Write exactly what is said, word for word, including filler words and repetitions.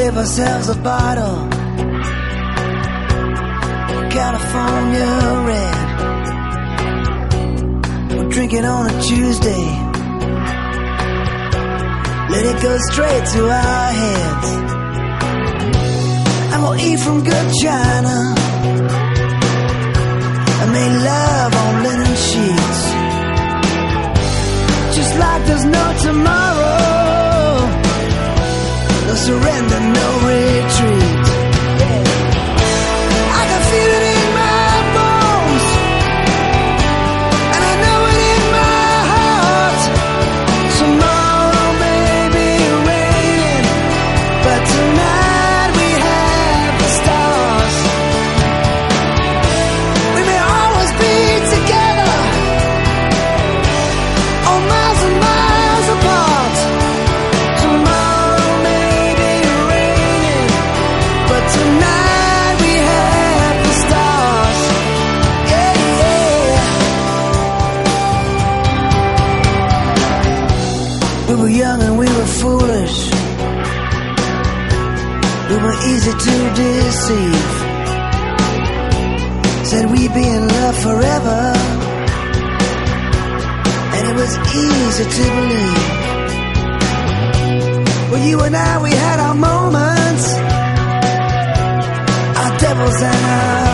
gave ourselves a bottle, California red. We'll drink it on a Tuesday, let it go straight to our heads. And we'll eat from good china and make love on linen sheets, just like there's no tomorrow. No surrender, no retreat. I can feel it in my bones, and I know it in my heart. Tomorrow may be raining, but tonight we have the stars. We may always be together, oh, miles and miles apart. Tomorrow may be raining, but tonight we have the stars. Yeah, yeah. We were young and we were foolish, we were easy to deceive. Said we'd be in love forever, and it was easy to believe. Well, you and I, we had our moments, our devils and our